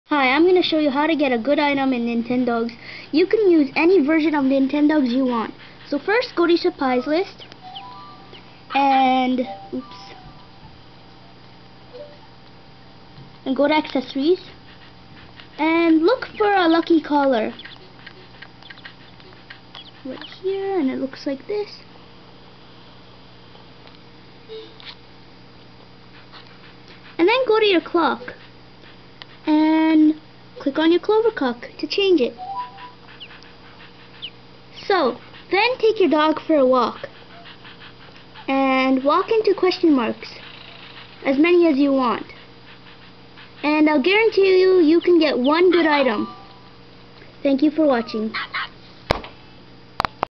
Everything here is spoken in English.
Hi, I'm going to show you how to get a good item in Nintendogs. You can use any version of Nintendogs you want. So first, go to your supplies list, and go to accessories, and look for a lucky collar. Right here, and it looks like this. And then go to your clock, and click on your clover cock to change it. So, then take your dog for a walk, and walk into question marks, as many as you want. And I'll guarantee you, you can get one good item. Thank you for watching.